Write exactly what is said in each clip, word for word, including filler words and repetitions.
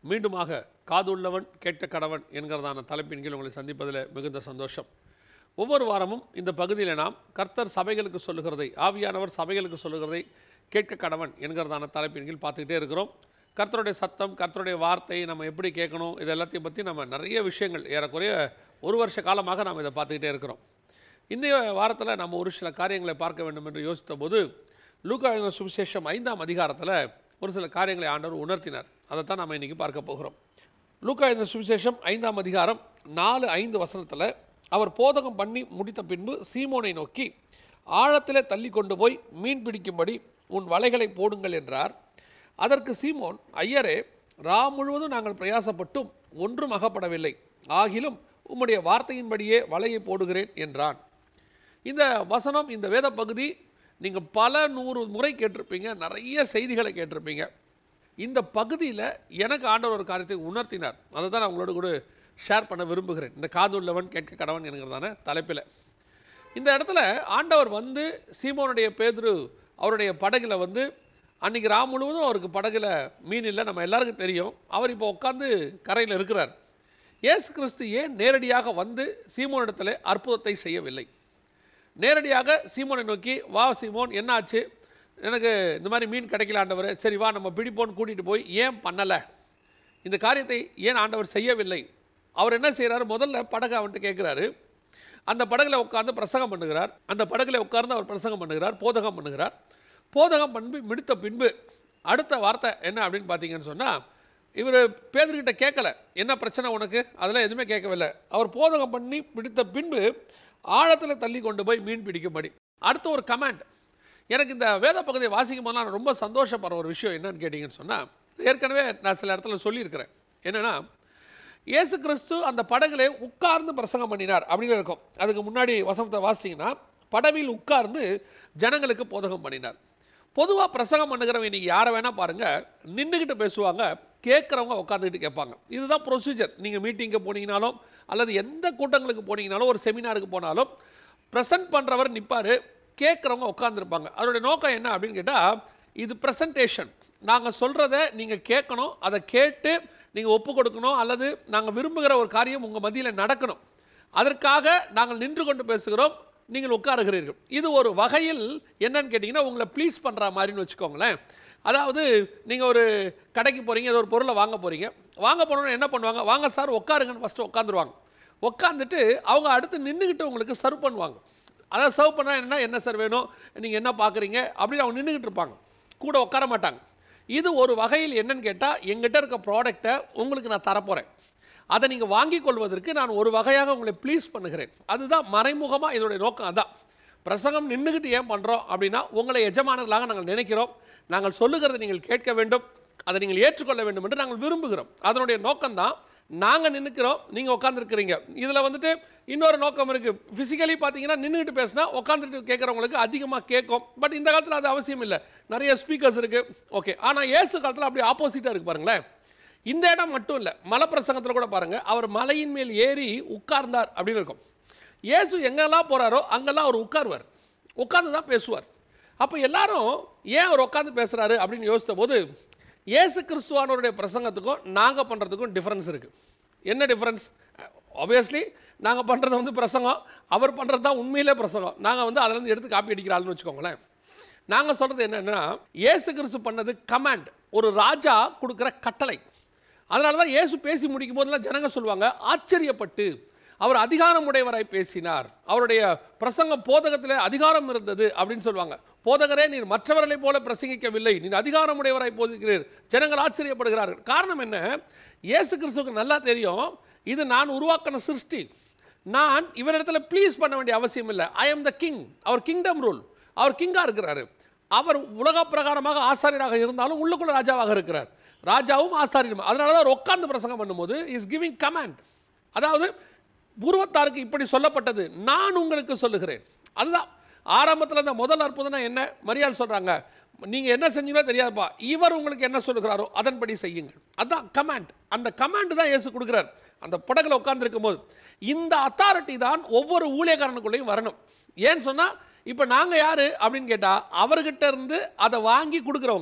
மீண்டுமாக காதுள்ளவன் கேட்க கடவன் என்கிறதான தலைப்பின் கீழ் உங்களை சந்திப்பதில் மிகுந்த சந்தோஷம். ஒவ்வொரு வாரமும் இந்த பகுதியில் நாம் கர்த்தர் சபைகளுக்கு சொல்லுகிறதை, ஆவியானவர் சபைகளுக்கு சொல்லுகிறதை கேட்க கடவன் என்கிறதான தலைப்பின் கீழ் பார்த்துக்கிட்டே இருக்கிறோம். கர்த்தருடைய சத்தம், கர்த்தருடைய வார்த்தையை நம்ம எப்படி கேட்கணும், இது எல்லாத்தையும் பற்றி நம்ம நிறைய விஷயங்கள் ஏறக்குறைய ஒரு வருஷ காலமாக நாம் இதை பார்த்துக்கிட்டே இருக்கிறோம். இன்றைய வாரத்தில் நம்ம ஒரு சில காரியங்களை பார்க்க வேண்டும் என்று யோசித்த போது லூக்கா எழுதின சுவிசேஷம் ஐந்தாம் அதிகாரத்தில் ஒரு சில காரியங்களை ஆண்டவர் உணர்த்தினார். அதைத்தான் நம்ம இன்றைக்கி பார்க்க போகிறோம். லூக்கா எழுதின சுவிசேஷம் ஐந்தாம் அதிகாரம் நாலு ஐந்து வசனத்தில், அவர் போதகம் பண்ணி முடித்த பின்பு சீமோனை நோக்கி, ஆழத்தில் தள்ளி கொண்டு போய் மீன் பிடிக்கும்படி உன் வலைகளை போடுங்கள் என்றார். அதற்கு சீமோன், ஐயரே, ரா முழுவதும் நாங்கள் பிரயாசப்பட்டும் ஒன்றும் அகப்படவில்லை, ஆகிலும் உம்முடைய வார்த்தையின்படியே வலையை போடுகிறேன் என்றான். இந்த வசனம், இந்த வேத பகுதி நீங்கள் பல நூறு முறை கேட்டிருப்பீங்க, நிறைய செய்திகளை கேட்டிருப்பீங்க. இந்த பகுதியில் எனக்கு ஆண்டவர் ஒரு காரியத்தை உணர்த்தினார். அதை தான் நான் உங்களோட கூட ஷேர் பண்ண விரும்புகிறேன். இந்த காதுள்ளவன் கேட்க கடவன் என்கிறதான தலைப்பில் இந்த இடத்துல ஆண்டவர் வந்து சீமோனுடைய பேதுரு அவருடைய படகுல வந்து, அன்றைக்கி ரா முழுவதும் அவருக்கு படகுல மீன் இல்லை, நம்ம எல்லாருக்கும் தெரியும். அவர் இப்போ உட்காந்து கரையில் இருக்கிறார். இயேசு கிறிஸ்து ஏன் நேரடியாக வந்து சீமோனிடத்தில் அற்புதத்தை செய்யவில்லை? நேரடியாக சீமோனை நோக்கி, வா சீமோன், என்ன ஆச்சு, எனக்கு இந்த மாதிரி மீன் கிடைக்கல ஆண்டவர், சரி வா நம்ம பிடிப்போன்னு கூட்டிகிட்டு போய் ஏன் பண்ணலை? இந்த காரியத்தை ஏன் ஆண்டவர் செய்யவில்லை? அவர் என்ன செய்கிறாரு? முதல்ல படகை அவன்ட்டு கேட்குறாரு. அந்த படகுல உட்கார்ந்து பிரசங்கம் பண்ணுகிறார். அந்த படகுல உட்கார்ந்து அவர் பிரசங்கம் பண்ணுகிறார், போதகம் பண்ணுகிறார். போதகம் பண்ணி முடித்த பின்பு அடுத்த வார்த்தை என்ன அப்படின்னு பார்த்தீங்கன்னு சொன்னால், இவர் பேதுருக்கிட்ட கேட்கல, என்ன பிரச்சனை உனக்கு, அதெல்லாம் எதுவுமே கேட்கவில்லை. அவர் போதகம் பண்ணி பிடித்த பின்பு ஆழத்தில் தள்ளி கொண்டு போய் மீன் பிடிக்கும்படி. அடுத்த ஒரு கமெண்ட், எனக்கு இந்த வேத பகுதியை வாசிக்கும் போது நான் ரொம்ப சந்தோஷப்படுற ஒரு விஷயம் என்னன்னு கேட்டிங்கன்னு சொன்னால், ஏற்கனவே நான் சில இடத்துல சொல்லியிருக்கிறேன். என்னென்னா, இயேசு கிறிஸ்து அந்த படகுல உட்கார்ந்து பிரசங்கம் பண்ணினார் அப்படின்னு இருக்கும். அதுக்கு முன்னாடி வசனத்தை வாசிச்சிங்கன்னா, படவில் உட்கார்ந்து ஜனங்களுக்கு போதகம் பண்ணினார். பொதுவாக பிரசங்கம் பண்ணுகிறவங்க இன்றைக்கி யாரை வேணால் பாருங்கள், நின்றுக்கிட்டு பேசுவாங்க, கேட்குறவங்க உட்காந்துக்கிட்டு கேட்பாங்க. இதுதான் ப்ரொசீஜர். நீங்கள் மீட்டிங்கு போனீங்கனாலும் அல்லது எந்த கூட்டங்களுக்கு போனீங்கனாலும், ஒரு செமினாருக்கு போனாலும் ப்ரெசென்ட் பண்ணுறவர் நிற்பார், கேட்குறவங்க உட்காந்துருப்பாங்க. அதோடைய நோக்கம் என்ன அப்படின்னு கேட்டால், இது ப்ரெசன்டேஷன். நாங்கள் சொல்கிறத நீங்கள் கேட்கணும், அதை கேட்டு நீங்கள் ஒப்பு கொடுக்கணும், அல்லது நாங்கள் விரும்புகிற ஒரு காரியம் உங்கள் மத்தியில் நடக்கணும். அதற்காக நாங்கள் நின்று கொண்டு பேசுகிறோம், நீங்கள் உட்காருகிறீர்கள். இது ஒரு வகையில் என்னன்னு கேட்டிங்கன்னா, உங்களை ப்ளீஸ் பண்ணுற மாதிரின்னு வச்சுக்கோங்களேன். அதாவது நீங்கள் ஒரு கடைக்கு போகிறீங்க, ஏதோ ஒரு பொருளை வாங்க போகிறீங்க. வாங்க போனோன்னு என்ன பண்ணுவாங்க, வாங்க சார் உட்காருங்கன்னு ஃபஸ்ட்டு உட்காந்துருவாங்க. உட்காந்துட்டு அவங்க அடுத்து நின்றுக்கிட்டு உங்களுக்கு சர்வ் பண்ணுவாங்க. அதாவது சர்வ் பண்ணால் என்ன, என்ன சார் வேணும், நீங்கள் என்ன பார்க்குறீங்க அப்படின்னு அவங்க நின்றுக்கிட்டு இருப்பாங்க, கூட உட்கார மாட்டாங்க. இது ஒரு வகையில் என்னன்னு கேட்டால், எங்கிட்ட இருக்க ப்ராடக்டை உங்களுக்கு நான் தரப்போகிறேன், அதை நீங்கள் வாங்கி கொள்வதற்கு நான் ஒரு வகையாக உங்களை ப்ளீஸ் பண்ணுகிறேன். அதுதான் மறைமுகமாக இதோடைய நோக்கம். அதுதான் பிரசங்கம். நின்றுக்கிட்டு ஏன் பண்ணுறோம் அப்படின்னா, உங்களை எஜமானர்களாக நாங்கள் நினைக்கிறோம், நாங்கள் சொல்லுகிறதை நீங்கள் கேட்க வேண்டும், அதை நீங்கள் ஏற்றுக்கொள்ள வேண்டும் என்று நாங்கள் விரும்புகிறோம். அதனுடைய நோக்கம்தான். நாங்கள் நின்றுக்கிறோம், நீங்கள் உட்காந்துருக்கிறீங்க. இதில் வந்துட்டு இன்னொரு நோக்கம் இருக்குது. ஃபிசிக்கலி பார்த்தீங்கன்னா, நின்றுக்கிட்டு பேசினா உட்காந்துட்டு கேட்குறவங்களுக்கு அதிகமாக கேட்கும். பட் இந்த காலத்தில் அது அவசியம் இல்லை, நிறைய ஸ்பீக்கர்ஸ் இருக்குது. ஓகே. ஆனால் இயேசு காலத்தில் அப்படி ஆப்போசிட்டாக இருக்குது பாருங்களேன். இந்த இடம் மட்டும் இல்லை, மலை பிரசங்கத்தில் கூட பாருங்கள், அவர் மலையின் மேல் ஏறி உட்கார்ந்தார் அப்படின்னு இருக்கும். இயேசு எங்கெல்லாம் போகிறாரோ அங்கெல்லாம் அவர் உட்காருவார், உட்கார்ந்து தான் பேசுவார். அப்போ எல்லாரும் ஏன் அவர் உட்காந்து பேசுகிறாரு அப்படின்னு யோசித்த போது, இயேசு கிறிஸ்துவானவருடைய பிரசங்கத்துக்கும் நாங்கள் பண்ணுறதுக்கும் டிஃப்ரென்ஸ் இருக்குது. என்ன டிஃப்ரென்ஸ்? ஆப்வியஸ்லி நாங்கள் பண்ணுறது வந்து பிரசங்கம், அவர் பண்ணுறது தான் உண்மையிலே பிரசங்கம். நாங்கள் வந்து அதிலேருந்து எடுத்து காப்பி அடிக்கிறாள்னு வச்சுக்கோங்களேன். நாங்கள் சொல்கிறது என்னென்னா, இயேசு கிறிஸ்து பண்ணது கமாண்ட், ஒரு ராஜா கொடுக்குற கட்டளை. அதனால தான் இயேசு பேசி முடிக்கும் போதெல்லாம் ஜனங்க சொல்லுவாங்க, ஆச்சரியப்பட்டு அவர் அதிகாரம் உடையவராய் பேசினார், அவருடைய பிரசங்கம் போதகத்தில் அதிகாரம் இருந்தது அப்படின்னு சொல்லுவாங்க. போதகரே, நீர் மற்றவர்களை போல பிரசங்கிக்கவில்லை, நீர் அதிகாரம் உடையவராய் போதிக்கிறீர், ஜனங்கள் ஆச்சரியப்படுகிறார்கள். காரணம் என்ன? இயேசு கிறிஸ்துவுக்கு நல்லா தெரியும், இது நான் உருவாக்கின சிருஷ்டி, நான் இவரிடத்தில் ப்ளீஸ் பண்ண வேண்டிய அவசியம் இல்லை. I am the king. அவர் கிங்டம் ரூல், அவர் கிங்காக இருக்கிறாரு. அவர் உலக பிரகாரமாக ஆசாரியராக இருந்தாலும் உள்ளுக்குள்ள ராஜாவாக இருக்கிறார், ராஜாவும் ஆசாரியரும். அதனால தான் அவர் உட்கார்ந்து பிரசங்கம் பண்ணும்போது இஸ் கிவிங் கமாண்ட். அதாவது பூர்வத்தாருக்கு இப்படி சொல்லப்பட்டது, நான் உங்களுக்கு சொல்லுகிறேன். அதுதான் ஆரம்பத்தில் அந்த முதல் அற்புதம்னா என்ன, மரியாள் சொல்கிறாங்க, நீங்கள் என்ன செஞ்சீங்களோ தெரியாதுப்பா, இவர் உங்களுக்கு என்ன சொல்லுகிறாரோ அதன்படி செய்யுங்கள். அதுதான் கமாண்ட். அந்த கமாண்ட் தான் இயேசு கொடுக்குறார் அந்த படகுல உட்கார்ந்துருக்கும் போது. இந்த அத்தாரிட்டி தான் ஒவ்வொரு ஊழியக்காரனுக்குள்ளேயும் வரணும். ஏன்னு சொன்னால், இப்போ நாங்கள் யார் அப்படின்னு கேட்டால், அவர்கிட்ட இருந்து அதை வாங்கி கொடுக்குறவங்க.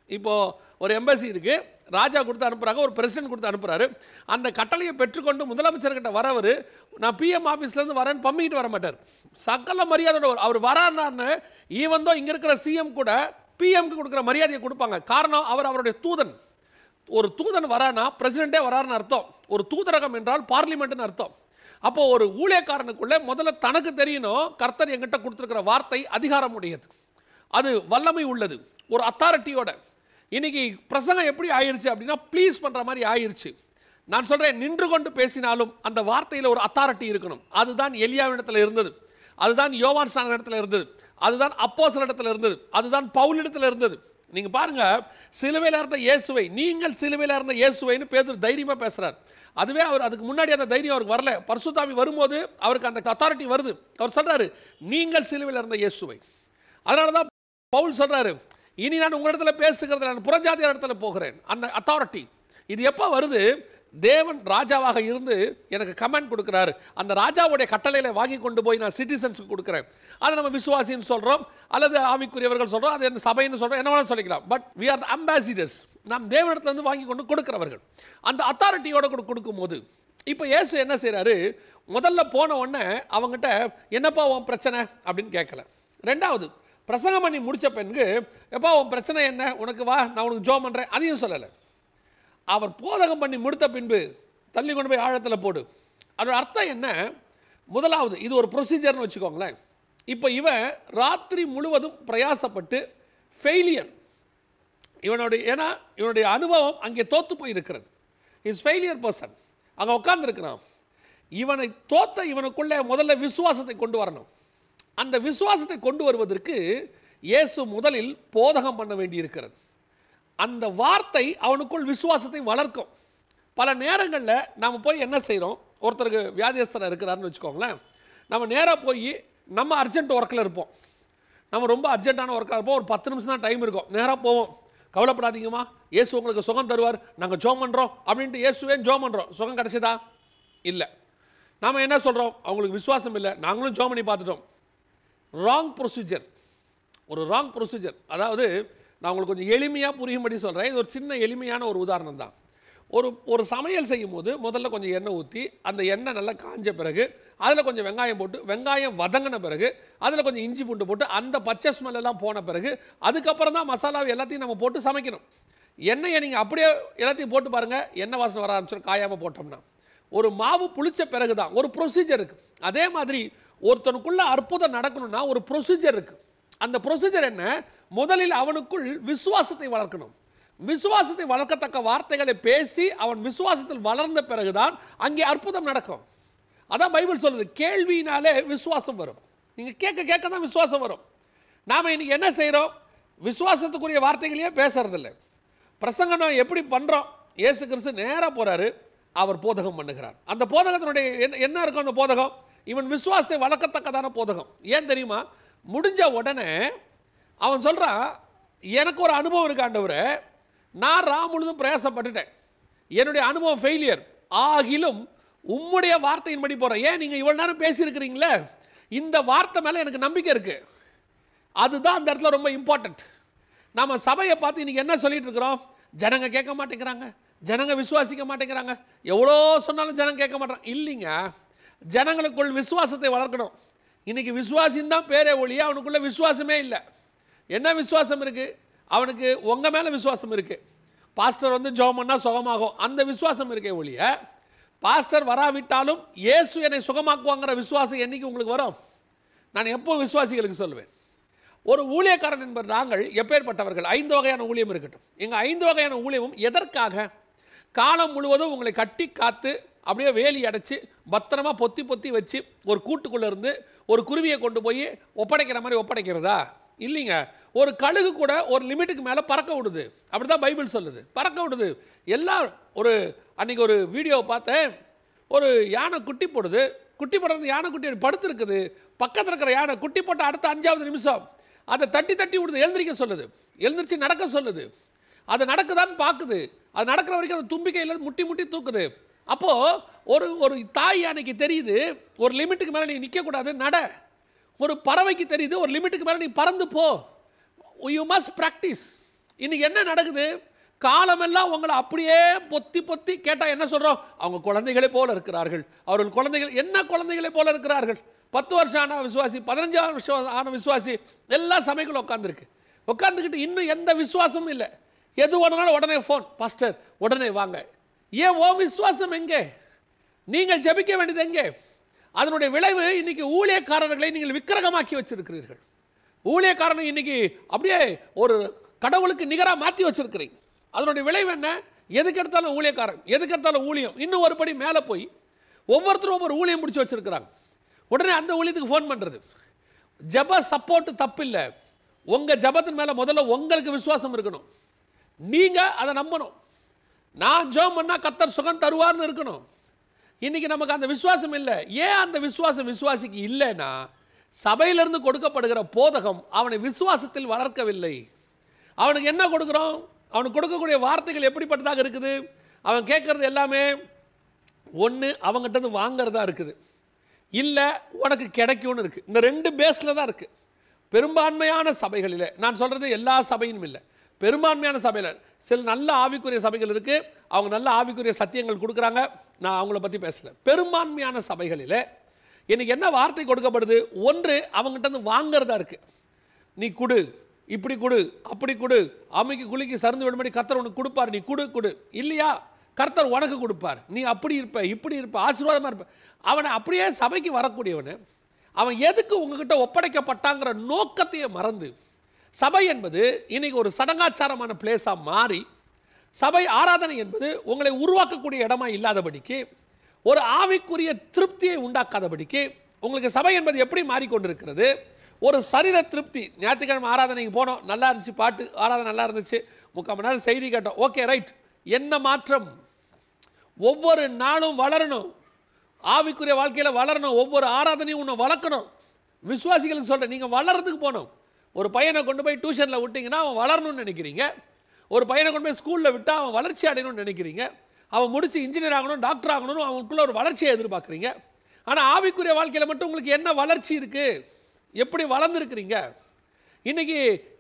இப்போது ஒரு எம்பசி இருக்குது, ராஜா கொடுத்து அனுப்புகிறாங்க, ஒரு பிரசிடென்ட் கொடுத்து அனுப்புகிறாரு. அந்த கட்டளையை பெற்றுக்கொண்டு முதலமைச்சர்கிட்ட வரவர், நான் பிஎம் ஆஃபீஸ்லேருந்து வரேன்னு பம்மிக்கிட்டு வர மாட்டார். சகல மரியாதையோட அவர் வரான்னு ஈவன் தான் இங்கே இருக்கிற சிஎம் கூட பிஎம்க்கு கொடுக்குற மரியாதையை கொடுப்பாங்க. காரணம், அவர் அவருடைய தூதன். ஒரு தூதன் வரானா பிரசிடென்ட்டே வராருன்னு அர்த்தம். ஒரு தூதரகம் என்றால் பார்லிமெண்ட்னு அர்த்தம். அப்போ ஒரு ஊழியக்காரனுக்குள்ளே முதல்ல தனக்கு தெரியணும், கர்த்தர் எங்கிட்ட கொடுத்துருக்கிற வார்த்தை அதிகாரம் உடையது, அது வல்லமை உள்ளது, ஒரு அத்தாரிட்டியோட. இன்னைக்கு பிரசங்கம் எப்படி ஆயிருச்சு அப்படின்னா ப்ளீஸ் பண்ணுற மாதிரி ஆயிருச்சு. நான் சொல்கிறேன், நின்று கொண்டு பேசினாலும் அந்த வார்த்தையில் ஒரு அத்தாரிட்டி இருக்கணும். அதுதான் எலியாவிடத்தில் இருந்தது, அதுதான் யோவான் ஸ்நானன் இடத்துல இருந்தது, அதுதான் அப்போஸ்தலர் இடத்துல இருந்தது, அதுதான் பவுல் இடத்துல இருந்தது. நீங்கள் பாருங்கள், சிலுவையில் இருந்த இயேசுவை, நீங்கள் சிலுவையில் இருந்த இயேசுவைன்னு பேதுரு தைரியமாக பேசுகிறார். அதுவே அவர் அதுக்கு முன்னாடி அந்த தைரியம் அவருக்கு வரல. பரிசுத்தாவி வரும்போது அவருக்கு அந்த அத்தாரிட்டி வருது. அவர் சொல்கிறாரு, நீங்கள் சிலுவையில் இருந்த இயேசுவை. அதனால தான் பவுல் சொல்கிறாரு, இனி நான் உங்களிடத்தில் பேசுகிறது, நான் புறஜாதியார் இடத்துல போகிறேன். அந்த அத்தாரிட்டி இது எப்போ வருது? தேவன் ராஜாவாக இருந்து எனக்கு கமெண்ட் கொடுக்குறாரு. அந்த ராஜாவுடைய கட்டளையில் வாங்கி கொண்டு போய் நான் சிட்டிசன்ஸுக்கு கொடுக்குறேன். அதை நம்ம விசுவாசின்னு சொல்கிறோம், அல்லது ஆவிக்குரியவர்கள் சொல்கிறோம், அது என்ன சபைன்னு சொல்கிறோம், என்ன வேணாலும் சொல்லிக்கலாம். But we are the ambassadors. நாம் தேவனிடத்துலேருந்து வாங்கி கொண்டு கொடுக்குறவர்கள். அந்த அத்தாரிட்டியோட கூட கொடுக்கும்போது இப்போ இயேசு என்ன செய்கிறாரு? முதல்ல போன உடனே அவங்ககிட்ட என்னப்பா உன் பிரச்சனை அப்படின்னு கேட்கல. ரெண்டாவது, பிரசங்கம் பண்ணி முடித்த பெண்ணுக்கு எப்பா உன் பிரச்சனை என்ன, உனக்கு வா நான் உனக்கு ஜோம் பண்ணுறேன், அதையும் சொல்லலை. அவர் போதகம் பண்ணி முடித்த பின்பு தள்ளி கொண்டு போய் ஆழத்தில் போடு. அதோட அர்த்தம் என்ன? முதலாவது, இது ஒரு ப்ரொசீஜர்னு வச்சுக்கோங்களேன். இப்போ இவன் ராத்திரி முழுவதும் பிரயாசப்பட்டு ஃபெயிலியர், இவனுடைய ஏன்னா இவனுடைய அனுபவம் அங்கே தோற்று போய் இருக்கிறது. இஸ் ஃபெயிலியர் பர்சன் அங்கே உட்கார்ந்துருக்கிறான். இவனை தோத்த இவனுக்குள்ளே முதல்ல விசுவாசத்தை கொண்டு வரணும். அந்த விசுவாசத்தை கொண்டு வருவதற்கு இயேசு முதலில் போதகம் பண்ண வேண்டி இருக்கிறது. அந்த வார்த்தை அவனுக்குள் விசுவாசத்தை வளர்க்கும். பல நேரங்களில் நாம் போய் என்ன செய்கிறோம்? ஒருத்தருக்கு வியாதியஸ்தராக இருக்கிறாருன்னு வச்சுக்கோங்களேன், நம்ம நேராக போய் நம்ம அர்ஜென்ட் ஒர்க்கில் இருப்போம், நம்ம ரொம்ப அர்ஜென்ட்டான ஒர்க்காக இருப்போம், ஒரு பத்து நிமிஷம் தான் டைம் இருக்கும், நேராக போவோம், கவலைப்படாதீங்கம்மா இயேசு உங்களுக்கு சுகம் தருவார், நாங்கள் ஜோம் பண்ணுறோம் அப்படின்ட்டு இயேசுவே ஜோம் பண்ணுறோம். சுகம் கிடச்சிதா? இல்லை. நாம் என்ன சொல்கிறோம்? அவங்களுக்கு விசுவாசம் இல்லை, நாங்களும் ஜோம் பண்ணி பார்த்துட்டோம். ராங் ப்ரொசீஜர், ஒரு ராங் ப்ரொசீஜர். அதாவது நான் உங்களுக்கு கொஞ்சம் எளிமையாக புரியும்படி சொல்கிறேன். இது ஒரு சின்ன எளிமையான ஒரு உதாரணம் தான். ஒரு ஒரு சமையல் செய்யும் போது முதல்ல கொஞ்சம் எண்ணெய் ஊற்றி, அந்த எண்ணெய் நல்லா காஞ்ச பிறகு அதில் கொஞ்சம் வெங்காயம் போட்டு, வெங்காயம் வதங்கின பிறகு அதில் கொஞ்சம் இஞ்சி பூண்டு போட்டு, அந்த பச்சை ஸ்மெல்லாம் போன பிறகு அதுக்கப்புறம் தான் மசாலாவை எல்லாத்தையும் நம்ம போட்டு சமைக்கணும். எண்ணெயை நீங்கள் அப்படியே எல்லாத்தையும் போட்டு பாருங்கள், எண்ணெய் வாசனை வர ஆரம்பிச்சிடும் காயாமல் போட்டோம்னா. ஒரு மாவு புளிச்ச பிறகு தான் ஒரு ப்ரொசீஜர் இருக்குது. அதே மாதிரி ஒருத்தனுக்குள்ள அற்புதம் நடக்கணும்னா ஒரு ப்ரொசீஜர் இருக்குது. அந்த ப்ரொசீஜர் என்ன? முதலில் அவனுக்குள் விசுவாசத்தை வளர்க்கணும். விசுவாசத்தை வளர்க்கத்தக்க வார்த்தைகளை பேசி அவன் விசுவாசத்தில் வளர்ந்த பிறகுதான் அங்கே அற்புதம் நடக்கும். அதான் பைபிள் சொல்லுது, கேள்வியினாலே விசுவாசம் வரும். நீங்கள் கேட்க கேட்க தான் விசுவாசம் வரும். நாம் இன்னைக்கு என்ன செய்கிறோம்? விசுவாசத்துக்குரிய வார்த்தைகளையே பேசுறதில்லை. பிரசங்கம் நாம் எப்படி பண்ணுறோம்? இயேசு கிறிஸ்து நேராக போகிறாரு, அவர் போதகம் பண்ணுகிறார். அந்த போதகத்தினுடைய என்ன இருக்கும்? அந்த போதகம் இவன் விசுவாசத்தை வளர்க்கத்தக்கதான போதகம். ஏன் தெரியுமா? முடிஞ்ச உடனே அவன் சொல்கிறான், எனக்கு ஒரு அனுபவம் இருக்கு ஆண்டவரே, நான் ரா முழுதும் பிரயாசப்பட்டுட்டேன், என்னுடைய அனுபவம் ஃபெயிலியர், ஆகிலும் உம்முடைய வார்த்தையின்படி போகிறேன். ஏன் நீங்கள் இவ்வளோ நேரம் பேசியிருக்கிறீங்களே, இந்த வார்த்தை மேலே எனக்கு நம்பிக்கை இருக்குது. அதுதான் அந்த இடத்துல ரொம்ப இம்பார்ட்டண்ட். நம்ம சபையை பார்த்து இன்றைக்கி என்ன சொல்லிட்டு இருக்கிறோம்? ஜனங்க கேட்க மாட்டேங்கிறாங்க, ஜனங்க விசுவாசிக்க மாட்டேங்கிறாங்க, எவ்வளோ சொன்னாலும் ஜனங்க கேட்க மாட்டேறாங்க. இல்லைங்க, ஜனங்களுக்குள் விசுவாசத்தை வளர்க்கணும். இன்றைக்கி விசுவாசின்னு தான் பேரே ஒழிய அவனுக்குள்ளே விசுவாசமே இல்லை. என்ன விசுவாசம் இருக்குது அவனுக்கு? உங்கள் மேலே விசுவாசம் இருக்குது. பாஸ்டர் வந்து ஜெபம் பண்ணால் சுகமாகும், அந்த விசுவாசம் இருக்கே ஒழிய, பாஸ்டர் வராவிட்டாலும் இயேசு என்னை சுகமாக்குவாங்கிற விசுவாசம் என்றைக்கு உங்களுக்கு வரும்? நான் எப்போ விசுவாசிகளுக்கு சொல்லுவேன், ஒரு ஊழியக்காரன் என்பது நாங்கள் எப்பேற்பட்டவர்கள்? ஐந்து வகையான ஊழியம் இருக்கட்டும். எங்கள் ஐந்து வகையான ஊழியமும் எதற்காக? காலம் முழுவதும் உங்களை கட்டி காத்து அப்படியே வேலி அடைச்சி பத்திரமா பொத்தி பொத்தி வச்சு ஒரு கூட்டுக்குள்ளே இருந்து ஒரு குருவியை கொண்டு போய் ஒப்படைக்கிற மாதிரி ஒப்படைக்கிறதா? இல்லைங்க. ஒரு கழுகு கூட ஒரு லிமிட்டுக்கு மேலே பறக்க விடுது, அப்படி தான் பைபிள் சொல்லுது, பறக்க விடுது. எல்லாம் ஒரு அன்றைக்கி ஒரு வீடியோவை பார்த்தேன், ஒரு யானை குட்டி போடுது, குட்டி போடுறது யானை குட்டி படுத்துருக்குது, பக்கத்தில் இருக்கிற யானை குட்டி போட்ட அடுத்த அஞ்சாவது நிமிஷம் அதை தட்டி தட்டி விடுது, எழுந்திரிக்க சொல்லுது, எழுந்திரிச்சு நடக்க சொல்லுது. அது நடக்குதான்னு பார்க்குது, அது நடக்கிற வரைக்கும் அது தும்பிக்கையில் முட்டி முட்டி தூக்குது. அப்போது ஒரு ஒரு தாய் யானைக்கு தெரியுது ஒரு லிமிட்டுக்கு மேலே நீ நிற்கக்கூடாது, நட. ஒரு பறவைக்கு தெரியுது ஒரு லிமிட்டுக்கு மேலே நீ பறந்து போ. You must practise. இன்னைக்கு என்ன நடக்குது? காலமெல்லாம் உங்களை அப்படியே பொத்தி பொத்தி கேட்டால் என்ன சொல்கிறோம்? அவங்க குழந்தைகளை போல இருக்கிறார்கள். அவர்கள் குழந்தைகள் என்ன குழந்தைகளை போல இருக்கிறார்கள்? பத்து வருஷம் ஆன விசுவாசி, பதினஞ்சு வருஷம் ஆன விசுவாசி எல்லாம் சபைக்குள்ள உட்காந்துருக்கு. உட்காந்துக்கிட்டு இன்னும் எந்த விசுவாசமும் இல்லை. எது ஒன்றாலும் உடனே ஃபோன், பாஸ்டர் உடனே வாங்க. ஏன் ஓ விசுவாசம் எங்கே? நீங்கள் ஜெபிக்க வேண்டியது எங்கே? அதனுடைய விளைவு இன்னைக்கு ஊழியக்காரர்களை நீங்கள் விக்கிரகமாக்கி வச்சிருக்கிறீர்கள். ஊழியக்காரனை இன்னைக்கு அப்படியே ஒரு கடவுளுக்கு நிகராக மாற்றி வச்சிருக்கிறீங்க. அதனுடைய விளைவு என்ன? எதுக்கு எடுத்தாலும் ஊழியக்காரன், எதுக்கு எடுத்தாலும் ஊழியம். இன்னும் ஒரு படி மேலே போய் ஒவ்வொருத்தரும் ஒவ்வொரு ஊழியம் பிடிச்சி வச்சிருக்கிறாங்க. உடனே அந்த ஊழியத்துக்கு ஃபோன் பண்ணுறது. ஜப சப்போர்ட் தப்பு இல்லை. உங்கள் ஜபத்தின் மேலே முதல்ல உங்களுக்கு விசுவாசம் இருக்கணும். நீங்கள் அதை நம்பணும். நான் ஜெபம் பண்ணால் கர்த்தர் சுகம் தருவார்னு இருக்கணும். இன்றைக்கி நமக்கு அந்த விசுவாசம் இல்லை. ஏன் அந்த விசுவாசம் விசுவாசிக்கு இல்லைன்னா, சபையிலிருந்து கொடுக்கப்படுகிற போதகம் அவனை விசுவாசத்தில் வளர்க்கவில்லை. அவனுக்கு என்ன கொடுக்குறோம்? அவனுக்கு கொடுக்கக்கூடிய வார்த்தைகள் எப்படிப்பட்டதாக இருக்குது? அவன் கேட்குறது எல்லாமே ஒன்று அவங்ககிட்ட வாங்கிறதா இருக்குது, இல்லை உனக்கு கிடைக்கும்னு இருக்குது. இந்த ரெண்டு பேஸில் தான் இருக்குது. பெரும்பான்மையான சபைகளில், நான் சொல்கிறது எல்லா சபையும் இல்லை, பெரும்பான்மையான சபையில் சில நல்ல ஆவிக்குரிய சபைகள் இருக்குது. அவங்க நல்ல ஆவிக்குரிய சத்தியங்கள் கொடுக்குறாங்க. நான் அவங்கள பற்றி பேசலை. பெரும்பான்மையான சபைகளில் இன்றைக்கி என்ன வார்த்தை கொடுக்கப்படுது? ஒன்று அவங்ககிட்ட வாங்கிறதா இருக்குது. நீ கொடு, இப்படி கொடு, அப்படி கொடு, அமைக்கு குளிக்கு சருந்து விடும்படி கர்த்தர் உனக்கு கொடுப்பார், நீ கொடு கொடு. இல்லையா கர்த்தர் உனக்கு கொடுப்பார், நீ அப்படி இருப்ப, இப்படி இருப்ப, ஆசீர்வாதமாக இருப்ப. அவனை அப்படியே சபைக்கு வரக்கூடியவனு அவன் எதுக்கு உங்ககிட்ட ஒப்படைக்கப்பட்டாங்கிற நோக்கத்தையே மறந்து, சபை என்பது இன்னைக்கு ஒரு சடங்காச்சாரமான பிளேஸாக மாறி, சபை ஆராதனை என்பது உங்களை உருவாக்கக்கூடிய இடமா இல்லாதபடிக்கு, ஒரு ஆவிக்குரிய திருப்தியை உண்டாக்காதபடிக்கு, உங்களுக்கு சபை என்பது எப்படி மாறிக்கொண்டிருக்கிறது? ஒரு சரீர திருப்தி. ஞாயிற்றுக்கிழமை ஆராதனைக்கு போனோம், நல்லா இருந்துச்சு, பாட்டு ஆராதனை நல்லா இருந்துச்சு, முக்கால் மணி நேரம் செய்தி கேட்டோம், ஓகே ரைட். என்ன மாற்றம்? ஒவ்வொரு நாளும் வளரணும், ஆவிக்குரிய வாழ்க்கையில் வளரணும், ஒவ்வொரு ஆராதனையும் உன்னை வளர்க்கணும். விசுவாசிகளுக்கு சொல்கிறேன், நீங்கள் வளர்றதுக்கு போகணும். ஒரு பையனை கொண்டு போய் டியூஷனில் விட்டிங்கன்னா அவன் வளரணும்னு நினைக்கிறீங்க. ஒரு பையனை கொண்டு போய் ஸ்கூலில் விட்டால் அவன் வளர்ச்சி அடையணும்னு நினைக்கிறீங்க. அவன் முடித்து இன்ஜினியர் ஆகணும், டாக்டர் ஆகணும்னு அவனுக்குள்ள ஒரு வளர்ச்சியை எதிர்பார்க்குறீங்க. ஆனால் ஆவிக்குரிய வாழ்க்கையில் மட்டும் உங்களுக்கு என்ன வளர்ச்சி இருக்குது? எப்படி வளர்ந்துருக்கிறீங்க? இன்றைக்கி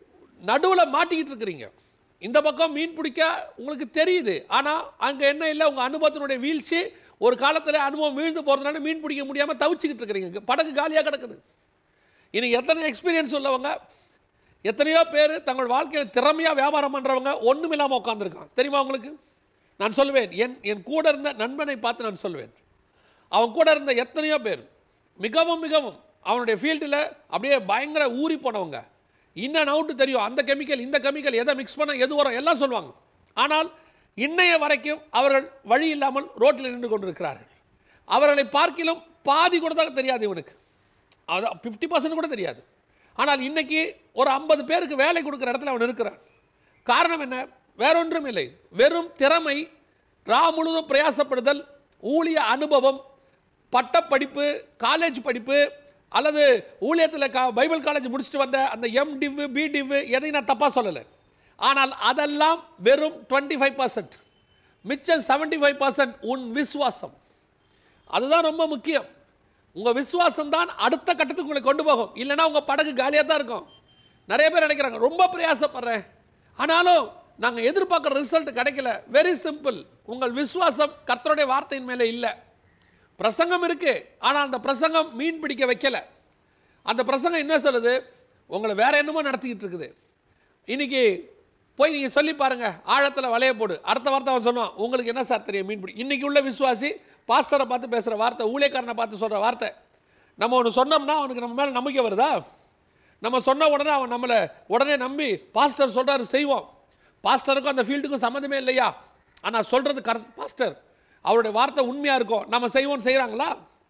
நடுவில் மாட்டிக்கிட்டு இருக்கிறீங்க. இந்த பக்கம் மீன் பிடிக்க உங்களுக்கு தெரியுது, ஆனால் அங்கே என்ன இல்லை, உங்கள் அனுபவத்தினுடைய வீழ்ச்சி. ஒரு காலத்தில் அனுபவம் வீழ்ந்து போகிறதுனால மீன் பிடிக்க முடியாமல் தவிச்சிக்கிட்டு இருக்கிறீங்க. படகு காலியாக கிடக்குது. இன்னைக்கு எத்தனை எக்ஸ்பீரியன்ஸ் உள்ளவங்க, எத்தனையோ பேர் தங்கள் வாழ்க்கையில் திறமையாக வியாபாரம் பண்ணுறவங்க ஒன்றும் இல்லாமல் உட்காந்துருக்கான். தெரியுமா உங்களுக்கு? நான் சொல்லுவேன், என் என் கூட இருந்த நண்பனை பார்த்து நான் சொல்லுவேன், அவன் கூட இருந்த எத்தனையோ பேர் மிகவும் மிகவும் அவனுடைய ஃபீல்டில் அப்படியே பயங்கர ஊறி போனவங்க. இன் அண்ட் அவுட்டு தெரியும், அந்த கெமிக்கல் இந்த கெமிக்கல் எதை மிக்ஸ் பண்ண எது வரும் எல்லாம் சொல்லுவாங்க. ஆனால் இன்னைய வரைக்கும் அவர்கள் வழி இல்லாமல் ரோட்டில் நின்று கொண்டிருக்கிறார்கள். அவர்களை பார்க்கிலும் பாதி கூட தான் தெரியாது இவனுக்கு, அது ஃபிஃப்டி பர்சன்ட் கூட தெரியாது. ஆனால் இன்றைக்கி ஒரு ஐம்பது பேருக்கு வேலை கொடுக்குற இடத்துல அவன் இருக்கிறான். காரணம் என்ன? வேறொன்றும் இல்லை, வெறும் திறமை, ரா முழுவதும் பிரயாசப்படுதல், ஊழிய அனுபவம், பட்டப்படிப்பு, காலேஜ் படிப்பு, அல்லது ஊழியத்தில் கா பைபிள் காலேஜ் முடிச்சுட்டு வந்த அந்த எம் டிவ் பி டிவ் எதையும் நான் தப்பாக சொல்லலை. ஆனால் அதெல்லாம் வெறும் டுவெண்ட்டி ஃபைவ் பர்சன்ட். மிச்சம் செவன்ட்டி ஃபைவ் பர்சன்ட் உன் விசுவாசம். அதுதான் ரொம்ப முக்கியம். உங்கள் விசுவாசம் தான் அடுத்த கட்டத்துக்கு உங்களை கொண்டு போகும். இல்லைனா உங்கள் படகு காலியாக தான் இருக்கும். நிறைய பேர் நினைக்கிறாங்க, ரொம்ப பிரயாசப்படுறேன் ஆனாலும் நாங்கள் எதிர்பார்க்குற ரிசல்ட் கிடைக்கல. வெரி சிம்பிள், உங்கள் விசுவாசம் கர்த்தருடைய வார்த்தையின் மேலே இல்லை. பிரசங்கம் இருக்குது, ஆனால் அந்த பிரசங்கம் மீன் பிடிக்க வைக்கலை. அந்த பிரசங்கம் என்ன சொல்லுது? உங்களை வேற என்னமோ நடத்திக்கிட்டு இருக்குது. இன்றைக்கி போய் நீங்கள் சொல்லி பாருங்கள், ஆழத்தில் வலைய போடு. அடுத்த வார்த்தை அவன் சொன்னான், உங்களுக்கு என்ன சார் தெரியும் மீன் பிடி. இன்றைக்கி உள்ள விசுவாசி பாஸ்டரை பார்த்து பேசுகிற வார்த்தை, ஊழியக்காரனை பார்த்து சொல்கிற வார்த்தை. நம்ம ஒன்று சொன்னோம்னா அவனுக்கு நம்ம மேலே நம்பிக்கை வருதா? நம்ம சொன்ன உடனே அவன் நம்மளை உடனே நம்பி பாஸ்டர் சொல்கிறாரு செய்வோம். பாஸ்டருக்கும் அந்த ஃபீல்டுக்கும் சம்மந்தமே இல்லையா? ஆனால் சொல்கிறது கர் பாஸ்டர் அவருடைய வார்த்தை உண்மையாக இருக்கும், நம்ம செய்வோம்னு செய்கிறாங்களா?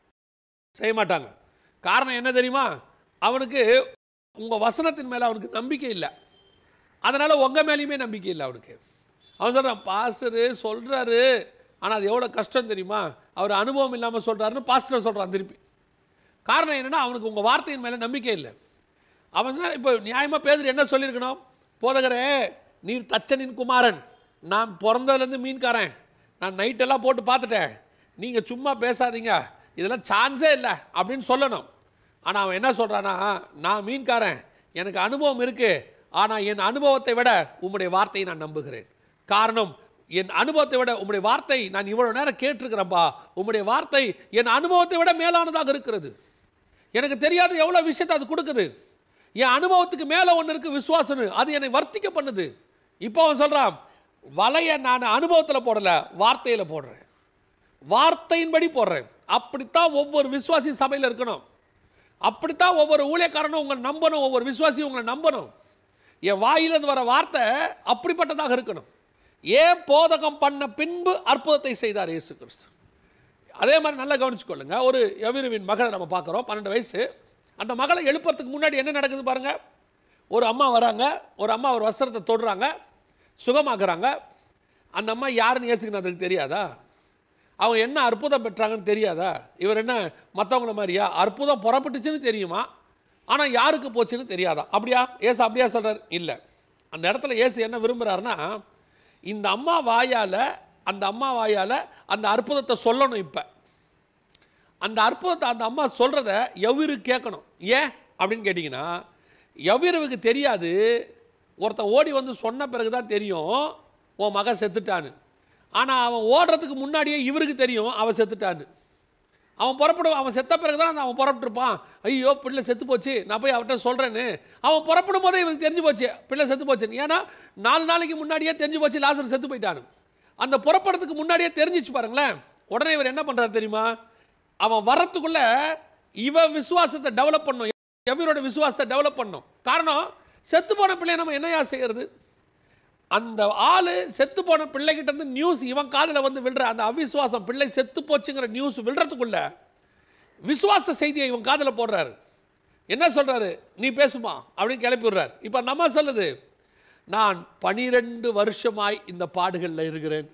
செய்ய மாட்டாங்க. காரணம் என்ன தெரியுமா? அவனுக்கு உங்கள் வசனத்தின் மேலே அவனுக்கு நம்பிக்கை இல்லை. அதனால் உங்கள் மேலேயுமே நம்பிக்கை இல்லை அவனுக்கு. அவன் சொல்கிறான், பாஸ்டரு சொல்கிறாரு, ஆனால் அது எவ்வளோ கஷ்டம் தெரியுமா? அவர் அனுபவம் இல்லாமல் சொல்கிறாருன்னு பாஸ்டர் சொல்கிறான் திருப்பி. காரணம் என்னென்னா அவனுக்கு உங்கள் வார்த்தையின் மேலே நம்பிக்கை இல்லை. அவன் இப்போ நியாயமாக பேதர் என்ன சொல்லியிருக்கணும்? போதகரே, நீர் தச்சனின் குமாரன், நான் பிறந்ததுலேருந்து மீன்காரன், நான் நைட்டெல்லாம் போட்டு பார்த்துட்டேன், நீங்கள் சும்மா பேசாதீங்க, இதெல்லாம் சான்ஸே இல்லை அப்படின்னு சொல்லணும். ஆனால் அவன் என்ன சொல்கிறான்னா, நான் மீன்காரன், எனக்கு அனுபவம் இருக்குது, ஆனால் என் அனுபவத்தை விட உம்முடைய வார்த்தையை நான் நம்புகிறேன். காரணம், என் அனுபவத்தை விட உம்முடைய வார்த்தை நான் இவ்வளவு நேரம் கேட்டிருக்கிறேன்ப்பா, உம்முடைய வார்த்தை என் அனுபவத்தை விட மேலானதாக இருக்கிறது. எனக்கு தெரியாத எவ்வளோ விஷயத்தை அது கொடுக்குது. என் அனுபவத்துக்கு மேலே ஒன்று இருக்குது விசுவாசம்னு, அது என்னை வர்த்திக்க பண்ணுது. இப்போ அவன் சொல்கிறான், வலையை நான் அனுபவத்தில் போடலை, வார்த்தையில் போடுறேன், வார்த்தையின்படி போடுறேன். அப்படித்தான் ஒவ்வொரு விசுவாசி சபையில் இருக்கணும். அப்படித்தான் ஒவ்வொரு ஊழியக்காரனும் உங்களை நம்பணும், ஒவ்வொரு விசுவாசியும் உங்களை நம்பணும். என் வாயிலிருந்து வர வார்த்தை அப்படிப்பட்டதாக இருக்கணும். ஏன் போதகம் பண்ண பின்பு அற்புதத்தை செய்தார் இயேசு கிறிஸ்து. அதே மாதிரி நல்லா கவனிச்சுக்கொள்ளுங்க. ஒரு யவீருவின் மகளை நம்ம பார்க்குறோம், பன்னெண்டு வயசு. அந்த மகளை எழுப்புறதுக்கு முன்னாடி என்ன நடக்குது பாருங்கள். ஒரு அம்மா வராங்க, ஒரு அம்மா ஒரு வஸ்திரத்தை தொடுறாங்க, சுகமாக்குறாங்க. அந்த அம்மா யாருன்னு இயேசுக்கு அதுக்கு தெரியாதா? அவங்க என்ன அற்புதம் பெற்றாங்கன்னு தெரியாதா? இவர் என்ன மற்றவங்கள மாதிரியா? அற்புதம் புறப்பட்டுச்சுன்னு தெரியுமா, ஆனால் யாருக்கு போச்சுன்னு தெரியாதா? அப்படியா ஏசு அப்படியா சொல்கிறார்? இல்லை. அந்த இடத்துல இயேசு என்ன விரும்புகிறாருன்னா, இந்த அம்மா வாயால் அந்த அம்மா வாயால் அந்த அற்புதத்தை சொல்லணும். இப்போ அந்த அற்புதத்தை அந்த அம்மா சொல்கிறத யவீரு கேட்கணும். ஏன் அப்படின்னு கேட்டிங்கன்னா, யவீருவுக்கு தெரியாது. ஒருத்தன் ஓடி வந்து சொன்ன பிறகு தான் தெரியும் உன் மகன் செத்துட்டான்னு. ஆனால் அவன் ஓடுறதுக்கு முன்னாடியே இவருக்கு தெரியும் அவன் செத்துட்டான்னு. அவன் புறப்படுவான், அவன் செத்த பிறகு தான் அவன் புறப்பட்டுருப்பான். ஐயோ பிள்ளை செத்து போச்சு, நான் போய் அவர்கிட்ட சொல்கிறேன்னு. அவன் புறப்படும் போதே இவருக்கு தெரிஞ்சு போச்சு பிள்ளை செத்து போச்சுன்னு. ஏன்னா நாலு நாளைக்கு முன்னாடியே தெரிஞ்சு போச்சு லாசர் செத்து போயிட்டான்னு. அந்த புறப்படுறதுக்கு முன்னாடியே தெரிஞ்சிச்சு பாருங்களேன். உடனே இவர் என்ன பண்ணுறாரு தெரியுமா? அவன் வர்றதுக்குள்ள இவன் விசுவாசத்தை டெவலப் பண்ணும், எவரோட விசுவாசத்தை டெவலப் பண்ணும். காரணம், செத்து போன பிள்ளையை நம்ம என்னையா செய்யறது? அந்த ஆள் செத்து போன பிள்ளைகிட்ட இருந்து நியூஸ் இவன் காதில் வந்து விழுற அந்த அவிசுவாசம், பிள்ளை செத்து போச்சுங்கிற நியூஸ் விழுறதுக்குள்ள விசுவாச செய்தியை இவன் காதில் போடுறாரு. என்ன சொல்றாரு? நீ பேசுமா அப்படின்னு கிளப்பி விடுறாரு. இப்போ அந்த அம்மா சொல்லுது, நான் பனிரெண்டு வருஷமாய் இந்த பாடுகளில் இருக்கிறேன்.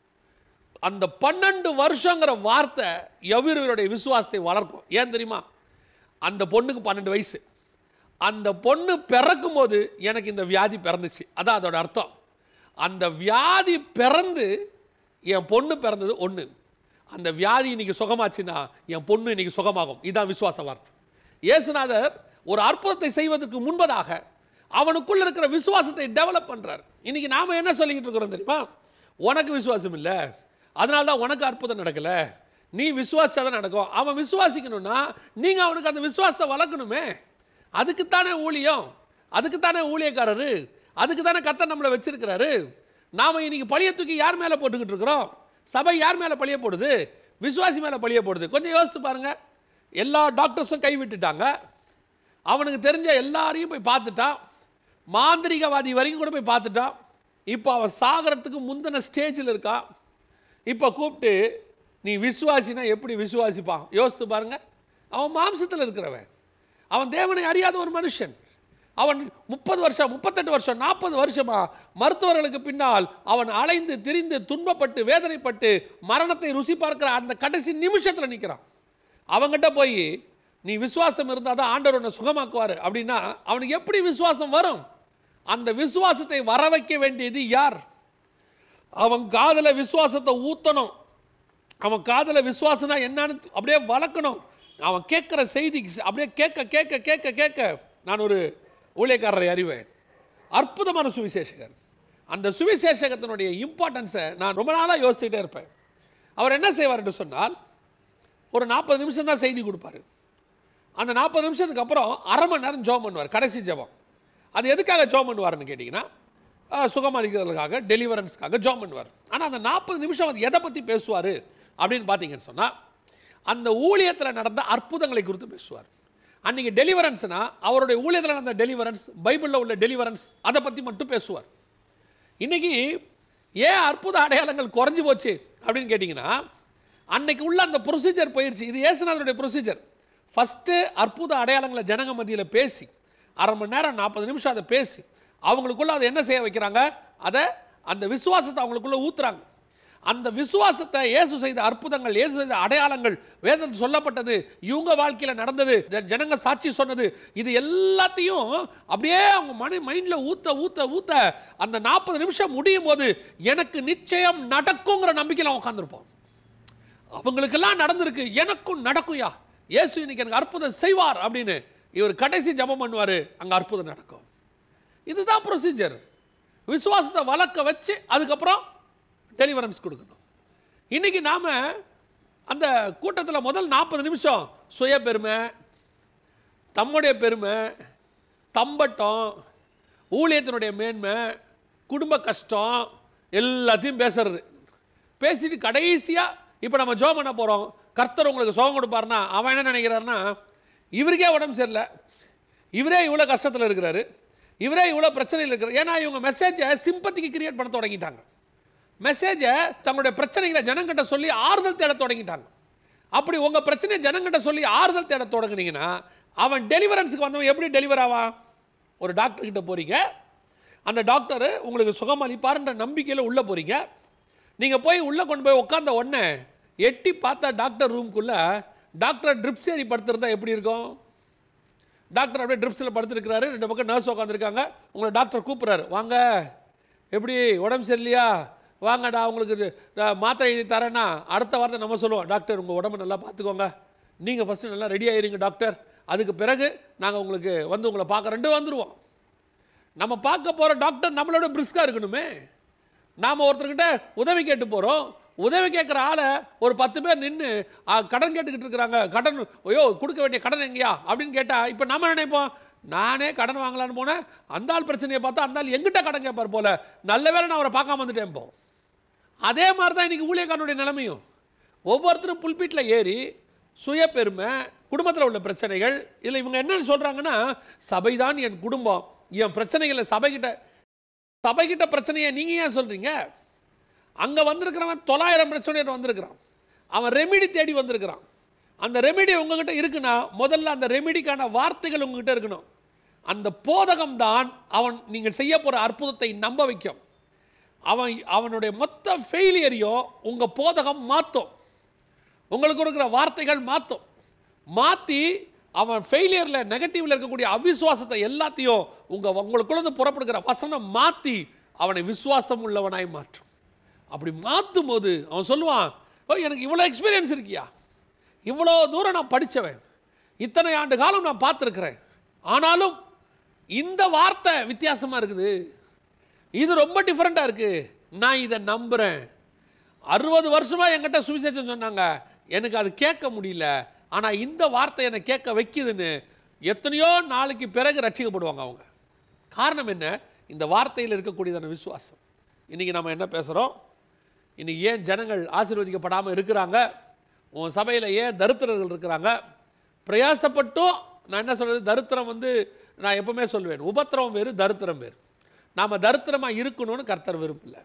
அந்த பன்னெண்டு வருஷங்கிற வார்த்தை யவீருடைய விசுவாசத்தை வளர்க்கும். ஏன் தெரியுமா? அந்த பொண்ணுக்கு பன்னெண்டு வயசு. அந்த பொண்ணு பிறக்கும் போது எனக்கு இந்த வியாதி பிறந்துச்சு, அதான் அதோட அர்த்தம். அந்த வியாதி பிறந்து என் பொண்ணு பிறந்தது ஒன்று. அந்த வியாதி இன்னைக்கு சுகமாச்சுன்னா என் பொண்ணு இன்னைக்கு சுகமாகும். இதுதான் விசுவாச வார்த்தை. இயேசுநாதர் ஒரு அற்புதத்தை செய்வதற்கு முன்பதாக அவனுக்குள்ள இருக்கிற விசுவாசத்தை டெவலப் பண்றார். இன்னைக்கு நாம என்ன சொல்லிக்கிட்டு இருக்கிறோம் தெரியுமா? உனக்கு விசுவாசம் இல்லை, அதனால தான் உனக்கு அற்புதம் நடக்கல, நீ விசுவாசா தான் நடக்கும். அவன் விசுவாசிக்கணும்னா நீங்க அவனுக்கு அந்த விசுவாசத்தை வளர்க்கணுமே. அதுக்குத்தானே ஊழியம், அதுக்குத்தானே ஊழியக்காரரு, அதுக்கு தானே கர்த்தர் நம்மளை வச்சிருக்கிறாரு. நாம இன்னைக்கு பழிய தூக்கி யார் மேலே போட்டுக்கிட்டு இருக்கிறோம்? சபை யார் மேலே பழிய போடுது? விசுவாசி மேலே பழிய போடுது. கொஞ்சம் யோசித்து பாருங்க. எல்லா டாக்டர்ஸும் கைவிட்டுட்டாங்க, அவனுக்கு தெரிஞ்ச எல்லாரையும் போய் பார்த்துட்டான், மாந்திரிகவாதி வரைக்கும் கூட போய் பார்த்துட்டான். இப்போ அவன் சாகரத்துக்கு முந்தின ஸ்டேஜில் இருக்கான். இப்போ கூப்பிட்டு நீ விசுவாசினா எப்படி விசுவாசிப்பான்? யோசித்து பாருங்க. அவன் மாம்சத்தில் இருக்கிறவன், அவன் தேவனை அறியாத ஒரு மனுஷன். அவன் முப்பது வருஷம் முப்பத்தெட்டு வருஷம் நாற்பது வருஷமா மருத்துவர்களுக்கு பின்னால் அவன் அலைந்து திரிந்து துன்பப்பட்டு வேதனைப்பட்டு மரணத்தை ருசி பார்க்கிற அந்த கடைசி நிமிஷத்தில் நிற்கிறான். அவங்ககிட்ட போய் நீ விசுவாசம் இருந்தால் தான் ஆண்டவர் உன்னை சுகமாக்குவார் அப்படின்னா அவனுக்கு எப்படி விசுவாசம் வரும்? அந்த விசுவாசத்தை வர வைக்க வேண்டியது யார்? அவன் காதல விசுவாசத்தை ஊற்றணும். அவன் காதல விசுவாசனா என்னன்னு அப்படியே வளர்க்கணும். அவன் கேட்குற செய்தி அப்படியே கேட்க கேட்க கேட்க கேட்க நான் ஒரு ஊழியக்காரரை அறிவேன், அற்புதமான சுவிசேஷகர். அந்த சுவிசேஷகத்தினுடைய இம்பார்ட்டன்ஸை நான் ரொம்ப நாளாக யோசிச்சுட்டே இருப்பேன். அவர் என்ன செய்வார் என்று சொன்னால், ஒரு நாற்பது நிமிஷம் தான் செய்தி கொடுப்பார். அந்த நாற்பது நிமிஷத்துக்கு அப்புறம் அரை மணி நேரம் ஜெபம் பண்ணுவார், கடைசி ஜெபம். அது எதுக்காக ஜெபம் பண்ணுவார்னு கேட்டிங்கன்னா, சுகமளிக்கிறதுக்காக, டெலிவரன்ஸ்க்காக ஜெபம் பண்ணுவார். ஆனால் அந்த நாற்பது நிமிஷம் அது எதை பற்றி பேசுவார் அப்படின்னு பார்த்தீங்கன்னு சொன்னால், அந்த ஊழியத்தில் நடந்த அற்புதங்களை குறித்து பேசுவார். அன்றைக்கி டெலிவரன்ஸ்னா அவருடைய ஊழியத்தில் நடந்த டெலிவரன்ஸ், பைபிளில் உள்ள டெலிவரன்ஸ், அதை பற்றி மட்டும் பேசுவார். இன்றைக்கி ஏன் அற்புத அடையாளங்கள் குறைஞ்சி போச்சு அப்படின்னு கேட்டிங்கன்னா, அன்னைக்கு உள்ள அந்த ப்ரொசீஜர் போயிடுச்சு. இது இயேசுநாதருடைய ப்ரொசீஜர். ஃபஸ்ட்டு அற்புத அடையாளங்களை ஜனங்க மத்தியில் பேசி அரை மணி நேரம் நாற்பது நிமிஷம் அதை பேசி அவங்களுக்குள்ள அதை என்ன செய்ய வைக்கிறாங்க? அதை அந்த விசுவாசத்தை அவங்களுக்குள்ள ஊத்துறாங்க. அந்த விசுவாசத்தை இயேசு செய்த அற்புதங்கள், இயேசு செய்த அடையாளங்கள், வேதத்தில் சொல்லப்பட்டது, இவங்க வாழ்க்கையில் நடந்தது, ஜனங்க சாட்சி சொன்னது, இது எல்லாத்தையும் அப்படியே அவங்க மன மைண்டில் ஊற்ற ஊற்ற ஊற்ற அந்த நாற்பது நிமிஷம் முடியும் போது எனக்கு நிச்சயம் நடக்குங்கிற நம்பிக்கையில் உட்காந்துருப்போம். அவங்களுக்கெல்லாம் நடந்திருக்கு, எனக்கும் நடக்கும்யா, இயேசு இன்னைக்கு எனக்கு அற்புதம் செய்வார் அப்படின்னு இவர் கடைசி ஜெபம் பண்ணுவார். அங்கே அற்புதம் நடக்கும். இதுதான் ப்ரொசீஜர். விசுவாசத்தை வளர்க்க வச்சு அதுக்கப்புறம் டெலிவரன்ஸ் கொடுக்கணும். இன்றைக்கி நாம் அந்த கூட்டத்தில் முதல் நாற்பது நிமிஷம் சுய பெருமை, தம்முடைய பெருமை, தம்பட்டம், ஊழியத்தினுடைய மேன்மை, குடும்ப கஷ்டம் எல்லாத்தையும் பேசுறது. பேசிட்டு கடைசியாக இப்போ நம்ம ஜெபம் பண்ண போகிறோம், கர்த்தர் உங்களுக்கு சுகம் கொடுப்பாருன்னா அவன் என்ன நினைக்கிறாருன்னா, இவருக்கே உடம்பு சரியில்லை, இவரே இவ்வளோ கஷ்டத்தில் இருக்கிறாரு, இவரே இவ்வளோ பிரச்சனையில் இருக்கிறார். ஏன்னா இவங்க மெசேஜை சிம்பத்திக்கு கிரியேட் பண்ண தொடங்கிட்டாங்க. மெசேஜை தங்களுடைய பிரச்சனைகளை ஜனங்கிட்ட சொல்லி ஆறுதல் தேட தொடங்கிட்டாங்க. அப்படி உங்கள் பிரச்சனையை ஜனங்கிட்ட சொல்லி ஆறுதல் தேட தொடங்குனீங்கன்னா அவன் டெலிவரன்ஸுக்கு வந்தவன் எப்படி டெலிவர் ஆவான்? ஒரு டாக்டர்கிட்ட போகிறீங்க, அந்த டாக்டர் உங்களுக்கு சுகம் அளிப்பாருன்ற நம்பிக்கையில் உள்ளே போகிறீங்க. நீங்கள் போய் உள்ளே கொண்டு போய் உட்காந்த உடனே எட்டி பார்த்தா டாக்டர் ரூம்குள்ளே டாக்டர் ட்ரிப்ஸ் ஏறி படுத்துருந்தா எப்படி இருக்கும்? டாக்டர் அப்படியே ட்ரிப்ஸில் படுத்துருக்கிறாரு, ரெண்டு பக்கம் நர்ஸ் உட்காந்துருக்காங்க. உங்களை டாக்டர் கூப்பிட்றாரு, வாங்க எப்படி உடம்பு சரியில்லையா, வாங்கடா உங்களுக்கு மாத்திரை எழுதி தரேன்னா அடுத்த வார்த்தை நம்ம சொல்லுவோம், டாக்டர் உங்கள் உடம்பு நல்லா பார்த்துக்கோங்க, நீங்கள் ஃபஸ்ட்டு நல்லா ரெடி ஆகிருங்க டாக்டர், அதுக்கு பிறகு நாங்கள் உங்களுக்கு வந்து உங்களை பார்க்க ரெண்டு வந்துடுவோம். நம்ம பார்க்க போகிற டாக்டர் நம்மளோட பிரிஸ்காக இருக்கணுமே. நாம் ஒருத்தர்கிட்ட உதவி கேட்டு போகிறோம், உதவி கேட்குற ஆளை ஒரு பத்து பேர் நின்று கடன் கேட்டுக்கிட்டு இருக்கிறாங்க, கடன் ஐயோ கொடுக்க வேண்டிய கடன் எங்கேயா அப்படின்னு கேட்டால் இப்போ நம்ம நினைப்போம், நானே கடன் வாங்கலான்னு போனேன், அந்த ஆள் பிரச்சனையை பார்த்தா அந்த ஆள் எங்கிட்ட கடன் கேட்பார் போல, நல்ல வேளை நான் அவரை பார்க்காம வந்துட்டேன். இப்போ அதே மாதிரி தான் இன்றைக்கி ஊழியக்காரனுடைய நிலைமையும். ஒவ்வொருத்தரும் புல்பீட்டில் ஏறி சுய பெருமை, குடும்பத்தில் உள்ள பிரச்சனைகள், இதில் இவங்க என்னன்னு சொல்கிறாங்கன்னா, சபை தான் என் குடும்பம், என் பிரச்சனைகளை சபைக்கிட்ட சபைக்கிட்ட பிரச்சனையை நீங்கள் ஏன் சொல்கிறீங்க? அங்கே வந்திருக்கிறவன் தொள்ளாயிரம் பிரச்சனையோடு வந்திருக்கிறான், அவன் ரெமிடி தேடி வந்திருக்கிறான். அந்த ரெமிடி உங்ககிட்ட இருக்குன்னா முதல்ல அந்த ரெமிடிக்கான வார்த்தைகள் உங்ககிட்ட இருக்கணும். அந்த போதகம் தான் அவன் நீங்கள் செய்ய போகிற அற்புதத்தை நம்ப வைக்கும். அவன் அவனுடைய மொத்த ஃபெயிலியரையும் உங்கள் போதகம் மாற்றும், உங்களுக்கு இருக்கிற வார்த்தைகள் மாற்றும். மாற்றி அவன் ஃபெயிலியரில் நெகட்டிவில் இருக்கக்கூடிய அவிசுவாசத்தை எல்லாத்தையும் உங்கள் உங்களுக்குள்ளது புறப்படுகிற வசனம் மாற்றி அவனை விசுவாசம் உள்ளவனாய் மாற்றும். அப்படி மாற்றும் போது அவன் சொல்லுவான், ஓ எனக்கு இவ்வளோ எக்ஸ்பீரியன்ஸ் இருக்கியா, இவ்வளோ தூரம் நான் படித்தவன், இத்தனை ஆண்டு காலம் நான் பார்த்துருக்கிறேன், ஆனாலும் இந்த வார்த்தை வித்தியாசமாக இருக்குது, இது ரொம்ப டிஃப்ரெண்ட்டாக இருக்குது, நான் இதை நம்புகிறேன். அறுபது வருஷமாக என்கிட்ட சுவிசேஷம் சொன்னாங்க, எனக்கு அது கேட்க முடியல, ஆனால் இந்த வார்த்தை என்னை கேட்க வைக்குதுன்னு எத்தனையோ நாளைக்கு பிறகு ரட்சிக்கப்படுவாங்க அவங்க. காரணம் என்ன? இந்த வார்த்தையில் இருக்கக்கூடியதான விசுவாசம். இன்றைக்கி நம்ம என்ன பேசுகிறோம்? இன்றைக்கி ஏன் ஜனங்கள் ஆசீர்வதிக்கப்படாமல் இருக்கிறாங்க? உன் சபையில் ஏன் தரித்திரர்கள் இருக்கிறாங்க? பிரயாசப்பட்டும் நான் என்ன சொல்கிறது, தரித்திரம் வந்து நான் எப்பவுமே சொல்லுவேன், உபத்திரம் வேறு தரித்திரம் வேறு. நாம் தரித்திரமாக இருக்கணும்னு கர்த்தர் விரும்பல,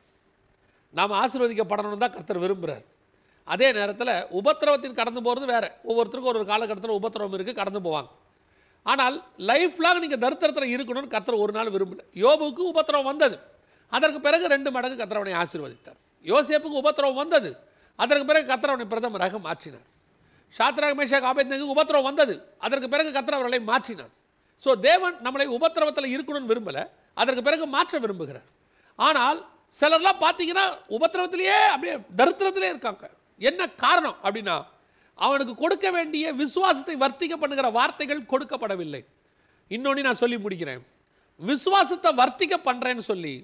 நாம் ஆசீர்வதிக்கப்படணும்னு தான் கர்த்தர் விரும்புகிறார். அதே நேரத்தில் உபத்திரவத்தின் கடந்து போகிறது வேறு, ஒவ்வொருத்தருக்கும் ஒரு காலகட்டத்தில் உபத்திரவம் இருக்குது, கடந்து போவாங்க. ஆனால் லைஃப் லாங் நீங்கள் தரித்திரத்தில் இருக்கணும்னு கர்த்தர் ஒரு நாள் விரும்பலை. யோபுக்கு உபத்திரவம் வந்தது, அதற்கு பிறகு ரெண்டு மடங்கு கர்த்தர் அவனை ஆசீர்வதித்தார். யோசேப்புக்கு உபத்திரவம் வந்தது, அதற்கு பிறகு கர்த்தர் அவனை பிரதமராக மாற்றினார். ஷாத்ராக் மேஷாக் ஆபேத்நேகோவுக்கு உபத்திரவம் வந்தது, அதற்கு பிறகு கர்த்தர் அவர்களை மாற்றினார். ஸோ தேவன் நம்மளை உபத்திரவத்தில் இருக்கணும்னு விரும்பலை, அதற்கு பிறகு மாற்ற விரும்புகிறார். ஆனால் சிலர்லாம் பார்த்தீங்கன்னா உபத்திரவத்திலேயே அப்படியே தரித்திரத்திலே இருக்காங்க. என்ன காரணம் அப்படின்னா, அவனுக்கு கொடுக்க வேண்டிய விசுவாசத்தை வர்த்திக்க பண்ணுகிற வார்த்தைகள் கொடுக்கப்படவில்லை. இன்னொன்று நான் சொல்லி முடிக்கிறேன், விசுவாசத்தை வர்த்திக்க பண்ணுறேன்னு சொல்லி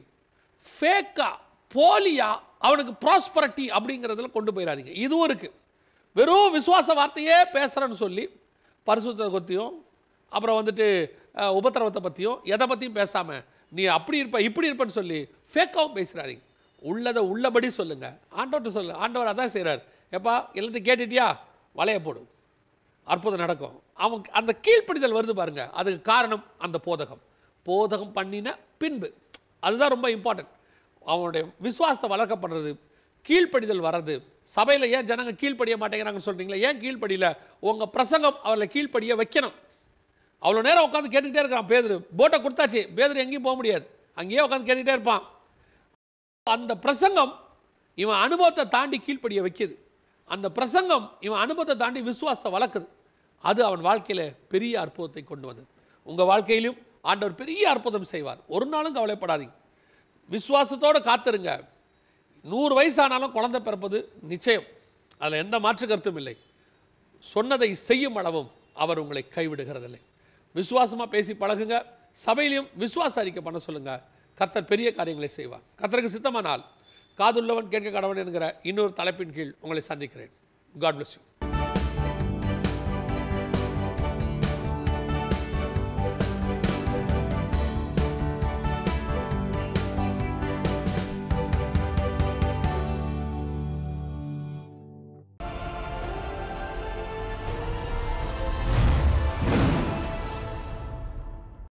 ஃபேக்கா போலியா அவனுக்கு ப்ராஸ்பரிட்டி அப்படிங்கிறதுல கொண்டு போயிடாதீங்க. இதுவும் இருக்குது. வெறும் விசுவாச வார்த்தையே பேசுகிறேன்னு சொல்லி பரிசுத்தத்தை பற்றியும் அப்புறம் வந்துட்டு உபத்திரவத்தை பற்றியும் எதை பற்றியும் பேசாமல் நீ அப்படி இருப்ப இப்படி இருப்பேன்னு சொல்லி ஃபேக்காகவும் பேசுகிறாதீங்க. உள்ளதை உள்ளபடி சொல்லுங்கள். ஆண்டவர்கிட்ட சொல்லு, ஆண்டவர் அதான் செய்கிறார், எப்பா எல்லாத்தையும் கேட்டுட்டியா, வலைய போடு, அற்புதம் நடக்கும். அவன் அந்த கீழ்ப்படிதல் வருது பாருங்க, அதுக்கு காரணம் அந்த போதகம். போதகம் பண்ணின பின்பு அதுதான் ரொம்ப இம்பார்ட்டன்ட். அவனுடைய விசுவாசத்தை வளர்க்கப்படுறது, கீழ்ப்படிதல் வர்றது. சபையில் ஏன் ஜனங்க கீழ்ப்படிய மாட்டேங்கிறாங்கன்னு சொல்கிறீங்களா? ஏன் கீழ்ப்படியில? உங்கள் பிரசங்கம் அவளை கீழ்ப்படிய வைக்கணும். அவ்வளோ நேரம் உட்காந்து கேட்டுக்கிட்டே இருக்கிறான் பேதுரு, போட்டை கொடுத்தாச்சு, பேதுரு எங்கேயும் போக முடியாது, அங்கேயே உட்காந்து கேட்டுக்கிட்டே இருப்பான். அந்த பிரசங்கம் இவன் அனுபவத்தை தாண்டி கீழ்ப்படிய வைக்கிது. அந்த பிரசங்கம் இவன் அனுபவத்தை தாண்டி விசுவாசத்தை வளர்க்குது. அது அவன் வாழ்க்கையில் பெரிய அற்புதத்தை கொண்டு வந்தது. உங்கள் வாழ்க்கையிலும் ஆண்டவர் பெரிய அற்புதம் செய்வார். ஒரு நாளும் கவலைப்படாதீங்க, விசுவாசத்தோடு காத்திருங்க. நூறு வயசானாலும் குழந்தை பிறப்பது நிச்சயம், அதில் எந்த மாற்று கருத்தும் இல்லை. சொன்னதை செய்யும் அளவும் அவர் உங்களை கைவிடுகிறதில்லை. விசுவாசமாக பேசி பழகுங்க, சபையிலையும் விசுவாச அறிக்கை பண்ண சொல்லுங்கள். கர்த்தர் பெரிய காரியங்களை செய்வார். கர்த்தருக்கு சித்தமானால் காதுள்ளவன் கேட்க கடவன் என்கிற இன்னொரு தலைப்பின் கீழ் உங்களை சந்திக்கிறேன். God bless you.